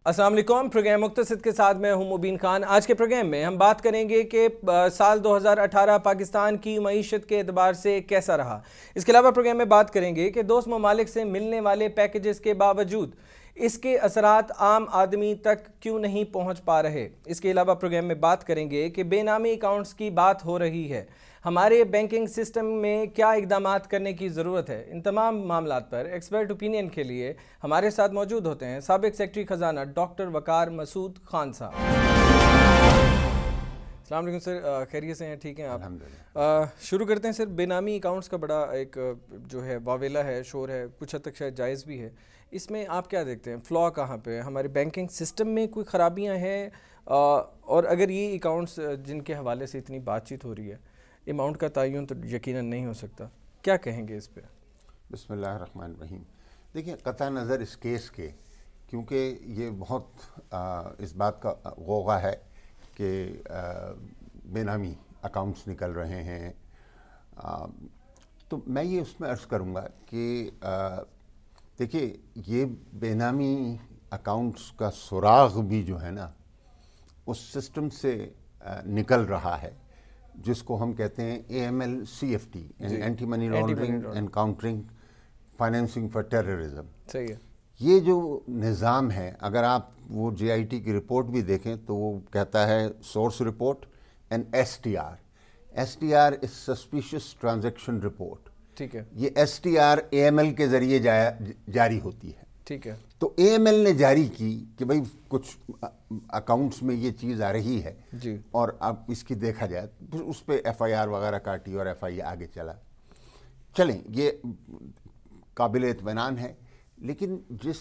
अस्सलाम वालेकुम। प्रोग्राम मुक्तसिद के साथ मैं हूं मुबीन खान। आज के प्रोग्राम में हम बात करेंगे कि साल 2018 पाकिस्तान की मईशत के एतबार से कैसा रहा। इसके अलावा प्रोग्राम में बात करेंगे कि दोस्त ममालिक से मिलने वाले पैकेजेस के बावजूद इसके असरात आम आदमी तक क्यों नहीं पहुंच पा रहे। इसके अलावा प्रोग्राम में बात करेंगे कि बेनामी अकाउंट्स की बात हो रही है, हमारे बैंकिंग सिस्टम में क्या इक़दामात करने की ज़रूरत है। इन तमाम मामलात पर एक्सपर्ट ओपिनियन के लिए हमारे साथ मौजूद होते हैं साबिक सेक्रेटरी ख़जाना डॉक्टर वकार मसूद खान साहब। अस्सलाम वालेकुम सर, खैरियत से हैं? ठीक हैं आप? शुरू करते हैं सर। बेनामी अकाउंट्स का बड़ा एक जो है वावेला है, शोर है, कुछ हद तक शायद जायज़ भी है। इसमें आप क्या देखते हैं, फ्लॉ कहाँ पे है? हमारे बैंकिंग सिस्टम में कोई ख़राबियाँ हैं? और अगर ये अकाउंट्स जिनके हवाले से इतनी बातचीत हो रही है, अमाउंट का तयन तो यकीनन नहीं हो सकता, क्या कहेंगे इस पे? बिस्मिल्लाहिर्रहमानिर्रहीम। देखिए, क़तई नज़र इस केस के, क्योंकि ये बहुत इस बात का गौगा है कि बेनामी अकाउंट्स निकल रहे हैं, तो मैं ये उसमें अर्ज़ करूँगा कि देखिए, ये बेनामी अकाउंट्स का सुराग भी जो है ना, उस सिस्टम से निकल रहा है जिसको हम कहते हैं AML-CFT, anti money laundering and countering financing for terrorism. सही है। ये जो निज़ाम है, अगर आप वो JIT की रिपोर्ट भी देखें तो वो कहता है source report and STR is suspicious transaction report. ठीक है। ये STR AML के ज़रिए जारी होती है। ठीक है। तो AML ने जारी की कि भाई कुछ अकाउंट्स में ये चीज़ आ रही है जी, और अब इसकी देखा जाए, उस पर FIR वगैरह काटी और FIR आगे चलें, ये काबिल इत्मीनान है। लेकिन जिस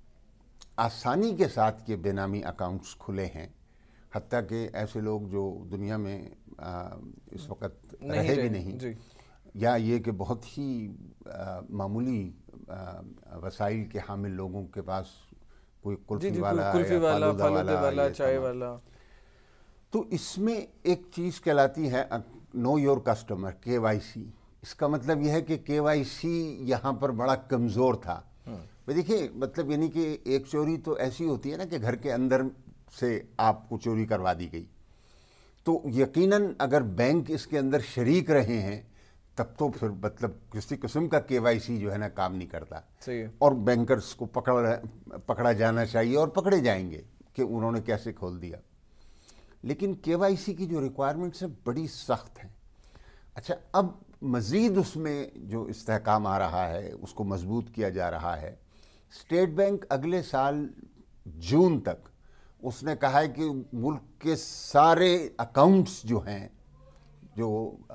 आसानी के साथ ये बेनामी अकाउंट्स खुले हैं, हत्ता कि ऐसे लोग जो दुनिया में इस वक्त रहे भी नहीं, या ये कि बहुत ही मामूली वसाइल के हामिल लोगों के पास कोई कुल्फी वाला, फालूदा वाला, चाय वाला, तो इसमें एक चीज़ कहलाती है नो योर कस्टमर, KYC। इसका मतलब यह है कि KYC यहाँ पर बड़ा कमज़ोर था। देखिए, मतलब यानी कि एक चोरी तो ऐसी होती है ना कि घर के अंदर से आपको चोरी करवा दी गई, तो यकीनन अगर बैंक इसके अंदर शरीक रहे हैं तब तो फिर मतलब किसी किस्म का KYC जो है ना काम नहीं करता। सही है। और बैंकर्स को पकड़ा जाना चाहिए और पकड़े जाएंगे कि उन्होंने कैसे खोल दिया। लेकिन KYC की जो रिक्वायरमेंट्स है बड़ी सख्त हैं। अच्छा, अब मज़ीद उसमें जो इस्तेहकाम आ रहा है उसको मजबूत किया जा रहा है। स्टेट बैंक अगले साल जून तक उसने कहा है कि मुल्क के सारे अकाउंट्स जो हैं, जो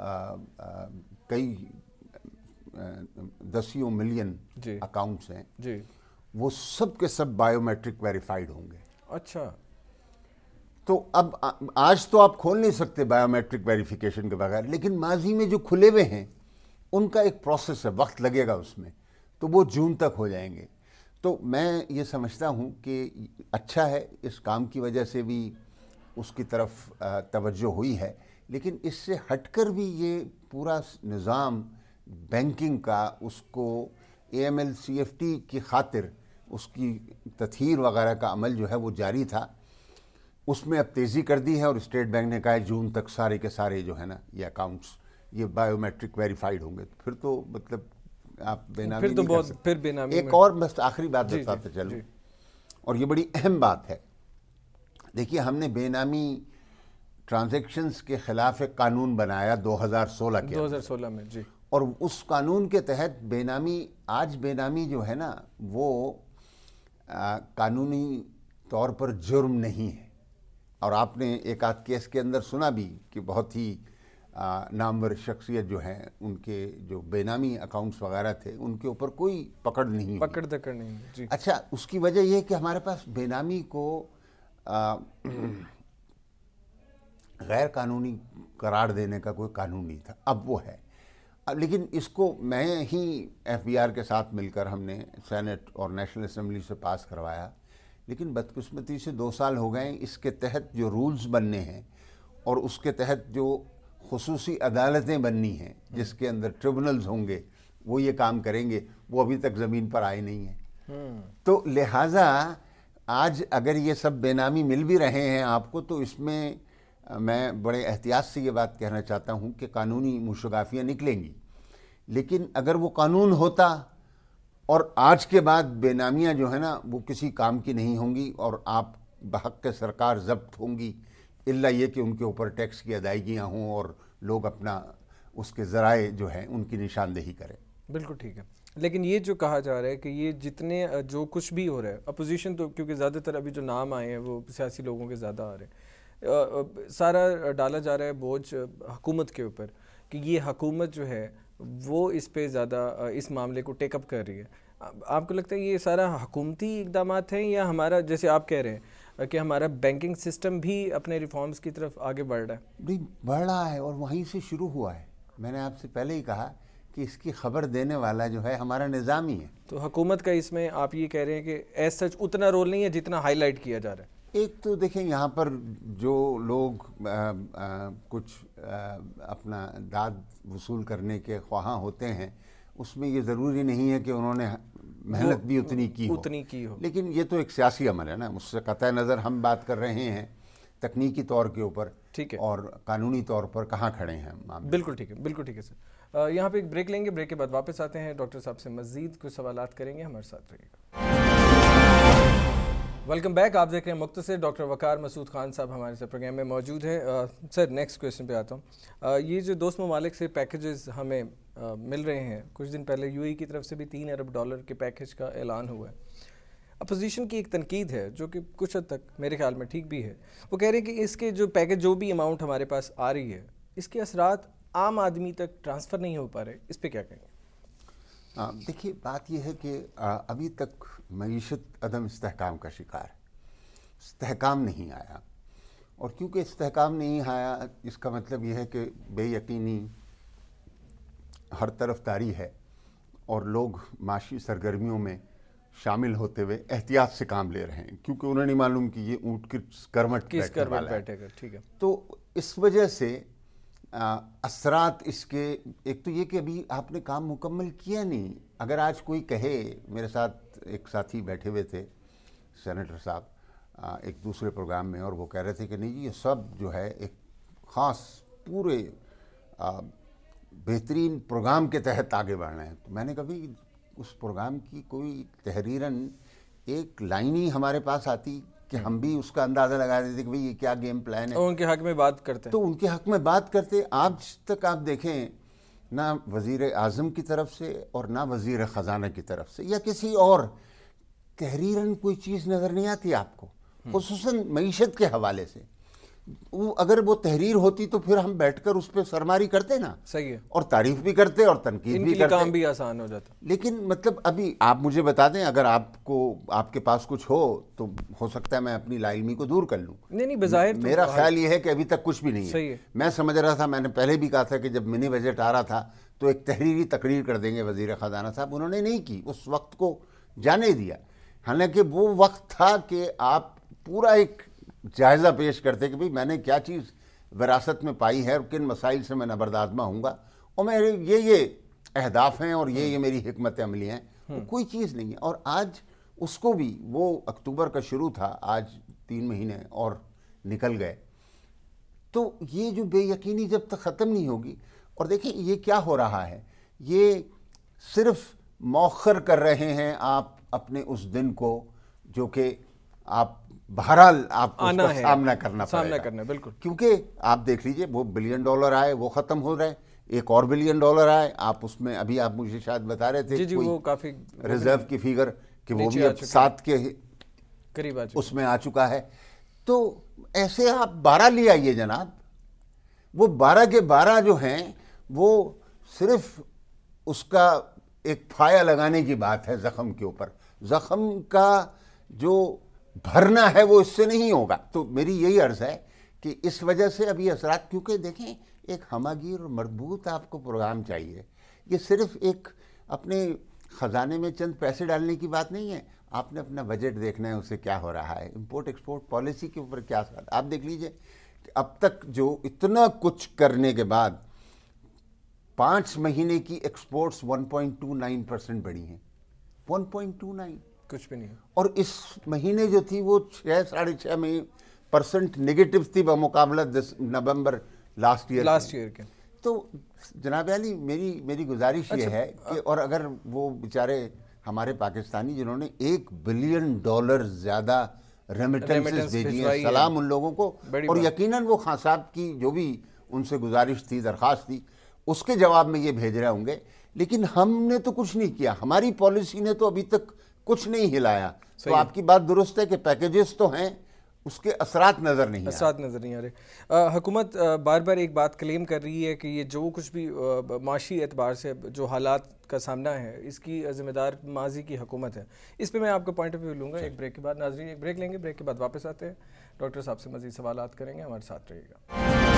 कई दसियों मिलियन अकाउंट्स हैं जी, वो सब के सब बायोमेट्रिक वेरीफाइड होंगे। अच्छा, तो अब आज तो आप खोल नहीं सकते बायोमेट्रिक वेरिफिकेशन के बगैर, लेकिन माजी में जो खुले हुए हैं उनका एक प्रोसेस है, वक्त लगेगा उसमें, तो वो जून तक हो जाएंगे। तो मैं ये समझता हूँ कि अच्छा है, इस काम की वजह से भी उसकी तरफ तवज्जो हुई है। लेकिन इससे हटकर भी ये पूरा निज़ाम बैंकिंग का, उसको AML-CFT की खातिर उसकी तथहीर वगैरह का अमल जो है वो जारी था, उसमें अब तेज़ी कर दी है। और स्टेट बैंक ने कहा है जून तक सारे के सारे जो है ना ये अकाउंट्स ये बायोमेट्रिक वेरीफाइड होंगे। तो फिर तो मतलब आप बेनामी फिर तो बहुत फिर बेनामी। एक और बस आखिरी बात बताते चलूँ, और ये बड़ी अहम बात है। देखिए, हमने बेनामी ट्रांजैक्शंस के ख़िलाफ़ एक कानून बनाया 2016 में जी, और उस कानून के तहत बेनामी जो है ना वो कानूनी तौर पर जुर्म नहीं है। और आपने एक आध केस के अंदर सुना भी कि बहुत ही नामवर शख्सियत जो हैं, उनके जो बेनामी अकाउंट्स वगैरह थे उनके ऊपर कोई पकड़ नहीं जी। अच्छा, उसकी वजह यह है कि हमारे पास बेनामी को गैर कानूनी करार देने का कोई कानून नहीं था, अब वो है। लेकिन इसको मैं ही FBR के साथ मिलकर हमने सेनेट और नेशनल असेंबली से पास करवाया, लेकिन बदकिस्मती से 2 साल हो गए। इसके तहत जो रूल्स बनने हैं और उसके तहत जो खुसूसी अदालतें बननी हैं जिसके अंदर ट्रिब्यूनल्स होंगे वो ये काम करेंगे, वो अभी तक ज़मीन पर आए नहीं हैं। तो लिहाजा آج اگر یہ سب بے نامی مل بھی رہے ہیں آپ کو تو اس میں میں بڑے احتیاط سے یہ بات کہنا چاہتا ہوں کہ قانونی موشگافیاں نکلیں گی، لیکن اگر وہ قانون ہوتا اور آج کے بعد بے نامیاں جو ہے نا وہ کسی کام کی نہیں ہوں گی اور آپ بحق سرکار ضبط ہوں گی، الا یہ کہ ان کے اوپر ٹیکس کی ادائیگیاں ہوں اور لوگ اپنا اس کے ذرائع جو ہیں ان کی نشاندہی کریں۔ بالکل ٹھیک ہے، لیکن یہ جو کہا جا رہا ہے کہ یہ جتنے جو کچھ بھی ہو رہا ہے، اپوزیشن تو کیونکہ زیادہ تر ابھی جو نام آئے ہیں وہ سیاسی لوگوں کے زیادہ آ رہے ہیں، سارا ڈالا جا رہا ہے بوجھ حکومت کے اوپر کہ یہ حکومت جو ہے وہ اس پہ زیادہ اس معاملے کو ٹیک اپ کر رہی ہے۔ آپ کو لگتا ہے یہ سارا حکومتی اقدامات ہیں یا ہمارا جیسے آپ کہہ رہے ہیں کہ ہمارا بینکنگ سسٹم بھی اپنے ریفارمز کی طرف آگے بڑھ رہا ہے؟ نہیں، بڑھ رہا ہے اور وہیں سے شروع ہوا ہے۔ میں نے آپ سے پہلے ہی کہا کہ اس کی خبر دینے والا جو ہے ہمارا نظام ہی ہے۔ تو حکومت کا اس میں آپ یہ کہہ رہے ہیں کہ ایز سچ اتنا رول نہیں ہے جتنا ہائی لائٹ کیا جا رہا ہے؟ ایک تو دیکھیں یہاں پر جو لوگ کچھ اپنا داد وصول کرنے کے خواہاں ہوتے ہیں اس میں یہ ضروری نہیں ہے کہ انہوں نے محنت بھی اتنی کی ہو، لیکن یہ تو ایک سیاسی عمل ہے نا، اس سے قطع نظر ہم بات کر رہے ہیں تکنیکی طور کے اوپر اور قانونی طور پر کہاں کھڑے ہیں ہم۔ بالکل ٹھیک ہے، بالکل ٹھیک ہے سر۔ یہاں پہ ایک بریک لیں گے، بریک کے بعد واپس آتے ہیں، ڈاکٹر صاحب سے مزید کچھ سوالات کریں گے، ہمارے ساتھ رہیے گا۔ ویلکم بیک، آپ دیکھ رہے ہیں مقتصد، ڈاکٹر وقار مسعود خان صاحب ہمارے سے پروگرام میں موجود ہیں۔ سر نیکسٹ کویشچن پہ آتا ہوں۔ یہ جو دوست ممالک سے پیکیجز ہمیں مل رہے ہیں، کچھ دن پہلے یو اے کی طرف سے بھی $3 ارب کے پیکیج کا اعلان ہوا ہے۔ اپوزیشن کی ایک تنقید ہے جو کہ کچھ حد تک میرے خیال میں ٹھیک بھی ہے، وہ کہہ رہے ہیں کہ اس کے جو پیکیج جو بھی اماؤنٹ ہمارے پاس آ رہی ہے اس کے اثرات عام آدمی تک ٹرانسفر نہیں ہو پا رہے، اس پہ کیا کہیں گے؟ دیکھیے بات یہ ہے کہ ابھی تک معیشت عدم استحکام کا شکار ہے، استحکام نہیں آیا، اور کیونکہ استحکام نہیں آیا اس کا مطلب یہ ہے کہ بے یقینی ہر طرف تاری ہے اور لوگ معاشی سرگرمیوں میں شامل ہوتے ہوئے احتیاط سے کام لے رہے ہیں کیونکہ انہیں نہیں معلوم کہ یہ اونٹ کس کروٹ بیٹھے گا۔ ٹھیک ہے، تو اس وجہ سے اثرات اس کے ایک تو یہ کہ ابھی آپ نے کام مکمل کیا نہیں۔ اگر آج کوئی کہے، میرے ساتھ ایک ساتھی بیٹھے ہوئے تھے سینیٹر صاحب ایک دوسرے پروگرام میں، اور وہ کہہ رہے تھے کہ نہیں جی یہ سب جو ہے ایک خاص پورے بہترین پروگرام کے تحت آگے بڑھ رہے ہیں، تو میں نے کبھی اس پروگرام کی کوئی تحریراً ایک لائن ہی ہمارے پاس آتی کہ ہم بھی اس کا اندازہ لگا دیتے کہ بھئی یہ کیا گیم پلان ہے، اور ان کے حق میں بات کرتے ہیں، تو ان کے حق میں بات کرتے۔ آج تک آپ دیکھیں نہ وزیر اعظم کی طرف سے اور نہ وزیر خزانہ کی طرف سے یا کسی اور تحریراً کوئی چیز نظر نہیں آتی آپ کو، خصوصاً معیشت کے حوالے سے۔ اگر وہ تحریر ہوتی تو پھر ہم بیٹھ کر اس پہ سرماری کرتے نا، صحیح ہے، اور تعریف بھی کرتے اور تنقید بھی کرتے، کام بھی آسان ہو جاتا۔ لیکن مطلب ابھی آپ مجھے بتا دیں، اگر آپ کے پاس کچھ ہو تو ہو سکتا ہے میں اپنی لا علمی کو دور کر لوں۔ نہیں بظاہر میرا خیال یہ ہے کہ ابھی تک کچھ بھی نہیں صحیح ہے۔ میں سمجھ رہا تھا، میں نے پہلے بھی کہا تھا کہ جب منی بجٹ آ رہا تھا تو ایک تحریری تقریر کر دیں گے وزیر خزانہ صاحب، انہوں نے نہیں کی، اس وقت کو جانے دیا، حالانکہ وہ وقت تھا کہ آپ پورا ایک جائزہ پیش کرتے کہ بھئی میں نے کیا چیز وراثت میں پائی ہے اور کن مسائل سے میں نبردآزما ہوں گا، اور میرے یہ اہداف ہیں اور یہ میری حکمت عملی ہیں، کوئی چیز نہیں ہے۔ اور آج اس کو بھی، وہ اکتوبر کا شروع تھا، آج 3 مہینے اور نکل گئے، تو یہ جو بے یقینی جب تک ختم نہیں ہوگی، اور دیکھیں یہ کیا ہو رہا ہے، یہ صرف مؤخر کر رہے ہیں آپ اپنے اس دن کو جو کہ آپ بہرحال آپ کو اس کا سامنا کرنا پڑے گا، بالکل، کیونکہ آپ دیکھ لیجئے وہ $1 بلین آئے وہ ختم ہو رہے، ایک اور $1 بلین آئے، آپ اس میں ابھی آپ مجھے شاید بتا رہے تھے جی وہ کافی ریزرو کی فیگر کہ وہ بھی اب 7 کے قریب اس میں آ چکا ہے۔ تو ایسے آپ 12 لے آئیے جناب، وہ 12 کے 12 جو ہیں وہ صرف اس کا ایک پھایا لگانے کی بات ہے زخم کے اوپر، زخم کا جو بھرنا ہے وہ اس سے نہیں ہوگا۔ تو میری یہی عرض ہے کہ اس وجہ سے ابھی اثرات، کیونکہ دیکھیں ایک ہماگیر اور مربوط آپ کو پروگرام چاہیے، یہ صرف ایک اپنے خزانے میں چند پیسے ڈالنے کی بات نہیں ہے، آپ نے اپنا بجٹ دیکھنا ہے اسے کیا ہو رہا ہے، امپورٹ ایکسپورٹ پالیسی کے اوپر کیا اثرات۔ آپ دیکھ لیجئے کہ اب تک جو اتنا کچھ کرنے کے بعد 5 مہینے کی ایکسپورٹس 1.29% بڑھی ہیں، 1.29، कुछ भी नहीं। اور اس مہینے جو تھی وہ 6-6.5% نگیٹو تھی بمقابلہ نومبر لاسٹ ایئر کے۔ تو جناب علی میری گزارش یہ ہے کہ اور اگر وہ بیچارے ہمارے پاکستانی جنہوں نے $1 بلین زیادہ ریمیٹنسز بھیجی ہیں، سلام ان لوگوں کو، اور یقیناً وہ خان صاحب کی جو بھی ان سے گزارش تھی، درخواست تھی، اس کے جواب میں یہ بھیج رہے ہوں گے، لیکن ہم نے تو کچھ نہیں کیا، ہماری پالیسی نے تو ابھی تک کچھ نہیں ہلایا۔ تو آپ کی بات درست ہے کہ پیکیجز تو ہیں، اس کے اثرات نظر نہیں آ رہے۔ حکومت بار بار ایک بات کلیم کر رہی ہے کہ یہ جو کچھ بھی معاشی اعتبار سے جو حالات کا سامنا ہے، اس کی ذمہ دار ماضی کی حکومت ہے۔ اس پہ میں آپ کا پوائنٹ آف ویو لوں گا ایک بریک کے بعد۔ ناظرین ایک بریک لیں گے، بریک کے بعد واپس آتے ہیں، ڈاکٹر صاحب سے مزید سوالات کریں گے، ہمارے ساتھ رہیے گا۔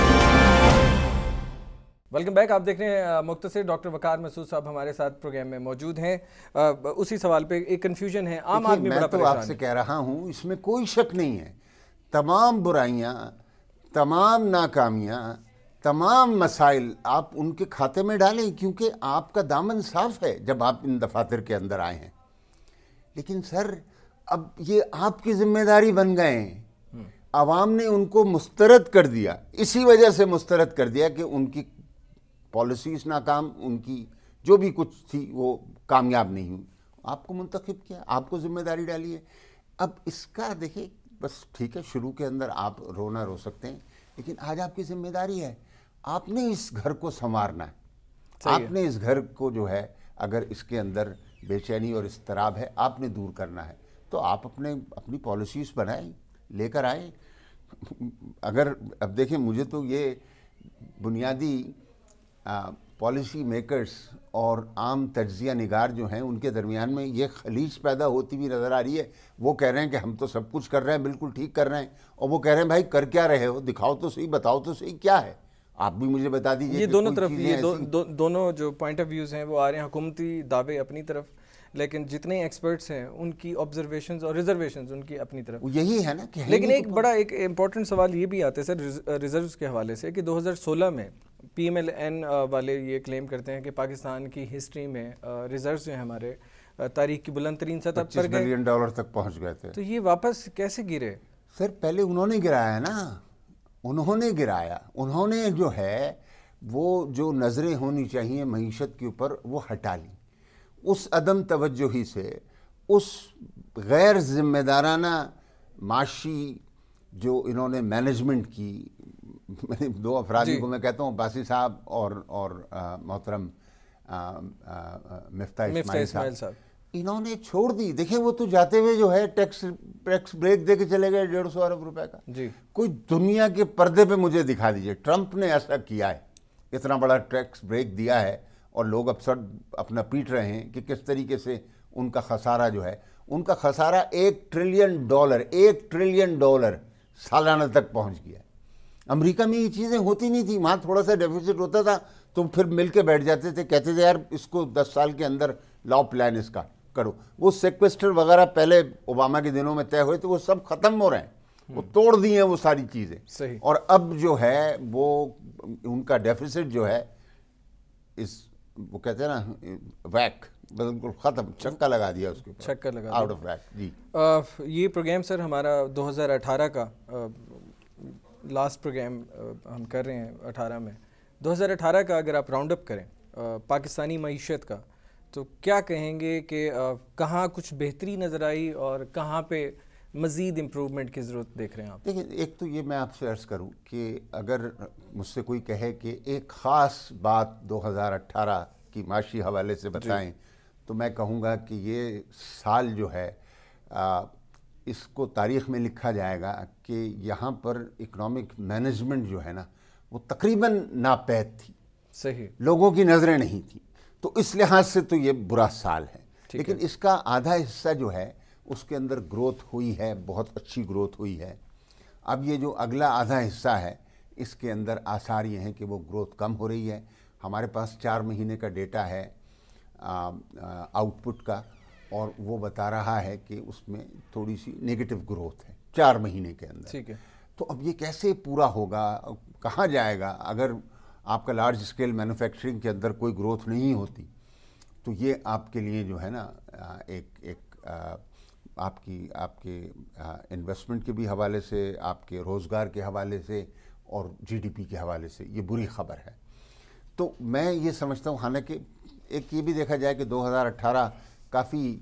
ویلکم بیک، آپ دیکھ رہے ہیں مقتصد۔ ڈاکٹر وقار مسعود صاحب ہمارے ساتھ پروگرام میں موجود ہیں۔ اسی سوال پہ ایک کنفیوژن ہے، عام آدمی بڑا پریشان ہے۔ میں تو آپ سے کہہ رہا ہوں، اس میں کوئی شک نہیں ہے، تمام برائیاں، تمام ناکامیاں، تمام مسائل آپ ان کے کھاتے میں ڈالیں، کیونکہ آپ کا دامن صاف ہے جب آپ ان دفاتر کے اندر آئے ہیں۔ لیکن سر اب یہ آپ کی ذمہ داری بن گئے ہیں، عوام نے ان کو مسترد کر دیا، اسی وجہ سے مسترد کر دیا کہ ان کی پالیسیز ناکام، ان کی جو بھی کچھ تھی وہ کامیاب نہیں ہوئی۔ آپ کو منتخب کیا، آپ کو ذمہ داری ڈالی ہے۔ اب اس کا دیکھیں، بس ٹھیک ہے، شروع کے اندر آپ رو سکتے ہیں، لیکن آج آپ کی ذمہ داری ہے، آپ نے اس گھر کو سنوارنا ہے، آپ نے اس گھر کو جو ہے، اگر اس کے اندر بے چینی اور اضطراب ہے، آپ نے دور کرنا ہے، تو آپ اپنی پالیسیز بنائیں، لے کر آئیں۔ اگر اب دیکھیں، مجھے تو یہ بنیادی پالیسی میکرز اور عام تجزیہ نگار جو ہیں ان کے درمیان میں یہ خلیج پیدا ہوتی ہوئی نظر آ رہی ہے۔ وہ کہہ رہے ہیں کہ ہم تو سب کچھ کر رہے ہیں، بالکل ٹھیک کر رہے ہیں، اور وہ کہہ رہے ہیں بھائی کر کیا رہے ہو، دکھاؤ تو صحیح، بتاؤ تو صحیح کیا ہے، آپ بھی مجھے بتا دیجئے۔ یہ دونوں طرف، یہ دونوں جو پوائنٹ آف ویوز ہیں وہ آ رہے ہیں، حکومتی دعوے اپنی طرف، لیکن جتنے ایکسپرٹس ہیں ان کی آبزرویشنز اور ریزرویشنز ان کی اپنی طرف، یہی ہے نا کہ لیکن ایک بڑا ایک امپورٹنٹ سوال یہ بھی آتا ہے سر ریزروز کے حوالے سے کہ 2016 میں پی ایم ایل این والے یہ کلیم کرتے ہیں کہ پاکستان کی ہسٹری میں ریزروز جو ہیں ہمارے تاریخ کی بلند ترین سطح پر $25 بلین تک پہنچ گئے تھے۔ تو یہ واپس کیسے گرے؟ سر پہلے انہوں نے گرایا نا، انہوں نے گرایا، انہوں نے جو ہے وہ جو نظریں ہونی چاہیے معیشت کے اوپر وہ ہٹا لی، اس عدم توجہی سے، اس غیر ذمہ دارانہ معاشی جو انہوں نے مینجمنٹ کی، میں دو افرادی کو میں کہتا ہوں، باسی صاحب اور محترم مفتاح اسماعیل صاحب، انہوں نے چھوڑ دی۔ دیکھیں وہ تو جاتے ہوئے جو ہے ٹیکس بریک دے کے چلے گئے $150 ارب کا۔ کوئی دنیا کے پردے پہ مجھے دکھا دیجئے ٹرمپ نے ایسا کیا ہے، اتنا بڑا ٹیکس بریک دیا ہے، اور لوگ اکثر اپنا پیٹ رہے ہیں کہ کس طریقے سے ان کا خسارہ جو ہے، ان کا خسارہ $1 ٹریلین سالانہ تک پہنچ گیا ہے۔ امریکہ میں یہ چیزیں ہوتی نہیں تھی، وہاں تھوڑا سا ڈیفیسٹ ہوتا تھا تو پھر مل کے بیٹھ جاتے تھے، کہتے تھے یار اس کو 10 سال کے اندر لاؤ پلان اس کا کرو۔ وہ سیکویسٹر وغیرہ پہلے اوباما کے دنوں میں طے ہوئے تھے، وہ سب ختم ہو رہے ہیں، وہ توڑ دی ہیں وہ ساری چیزیں، اور اب جو ہے وہ ان کا ڈیفیسٹ جو ہے وہ کہتے ہیں نا ویک، بالکل ختم، چھکا لگا دیا اس کے اوپر، چھکا لگا آؤٹ آف ویک۔ جی یہ پروگرام سر ہمارا 2018 کا لاسٹ پروگرام ہم کر رہے ہیں 18 میں، 2018 کا اگر آپ راؤنڈ اپ کریں پاکستانی معیشت کا، تو کیا کہیں گے کہ کہاں کچھ بہتری نظر آئی اور کہاں پہ مزید امپروومنٹ کی ضرورت دیکھ رہے ہیں آپ؟ دیکھیں، ایک تو یہ میں آپ سے عرض کروں کہ اگر مجھ سے کوئی کہے کہ ایک خاص بات 2018 کی معاشی حوالے سے بتائیں، تو میں کہوں گا کہ یہ سال جو ہے اس کو تاریخ میں لکھا جائے گا کہ یہاں پر اکنامک مینجمنٹ جو ہے نا وہ تقریباً ناپید تھی، صحیح، لوگوں کی نظریں نہیں تھیں، تو اس لحاظ سے تو یہ برا سال ہے۔ لیکن اس کا آدھا حصہ جو ہے اس کے اندر گروتھ ہوئی ہے، بہت اچھی گروتھ ہوئی ہے۔ اب یہ جو اگلا آدھا حصہ ہے اس کے اندر آثار یہ ہیں کہ وہ گروتھ کم ہو رہی ہے۔ ہمارے پاس 4 مہینے کا ڈیٹا ہے آؤٹ پٹ کا، اور وہ بتا رہا ہے کہ اس میں تھوڑی سی نیگیٹو گروتھ ہے 4 مہینے کے اندر۔ ٹھیک ہے، تو اب یہ کیسے پورا ہوگا، کہاں جائے گا؟ اگر آپ کا لارج اسکیل مینوفیکچرنگ کے اندر کوئی گروتھ نہیں ہوتی تو یہ آپ کے لیے جو ہے نا ایک آپ کے انویسٹمنٹ کے بھی حوالے سے، آپ کے روزگار کے حوالے سے اور جی ڈی پی کے حوالے سے یہ بری خبر ہے۔ تو میں یہ سمجھتا ہوں، حالانکہ ایک یہ بھی دیکھا جائے کہ 2018 کافی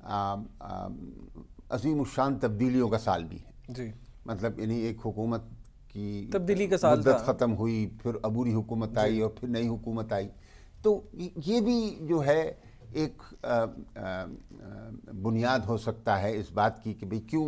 عظیم الشان تبدیلیوں کا سال بھی ہے جی، مطلب یعنی ایک حکومت کی تبدیلی کا سال مدت ختم ہوئی، پھر عبوری حکومت آئی اور پھر نئی حکومت آئی، تو یہ بھی جو ہے ایک بنیاد ہو سکتا ہے اس بات کی کہ بھئی کیوں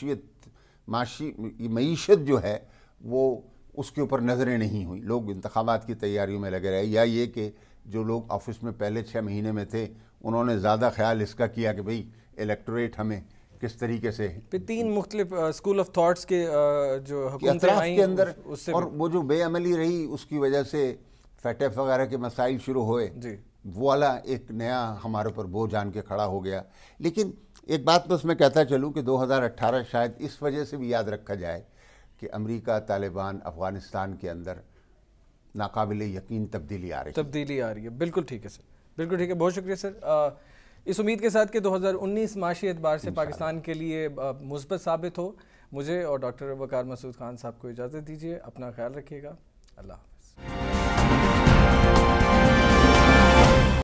معیشت جو ہے وہ اس کے اوپر نظریں نہیں ہوئی، لوگ انتخابات کی تیاریوں میں لگے رہے، یا یہ کہ جو لوگ آفس میں پہلے 6 مہینے میں تھے انہوں نے زیادہ خیال اس کا کیا کہ بھئی الیکٹوریٹ ہمیں کس طریقے سے پھر 3 مختلف اسکول آف تھاٹس کے جو حکومتیں اطراف آئیں کے اندر، اس سے اور وہ جو بے عملی رہی اس کی وجہ سے فیٹف وغیرہ کے مسائل شروع ہوئے، جی، وہ والا ایک نیا ہمارے پر بوجھ آن کے کھڑا ہو گیا۔ لیکن ایک بات بس میں کہتا چلوں کہ 2018 شاید اس وجہ سے بھی یاد رکھا جائے کہ امریکہ، طالبان، افغانستان کے اندر ناقابل یقین تبدیلی آ رہی ہے۔ بالکل ٹھیک ہے سر، بالکل ٹھیک ہے، بہت شکریہ سر، اس امید کے ساتھ کہ 2019 معاشی اعتبار سے پاکستان کے لیے مثبت ثابت ہو۔ مجھے اور ڈاکٹر وقار مسعود خان صاحب کو اجازت دیجیے، اپنا خیال رکھیے گا، اللہ حافظ۔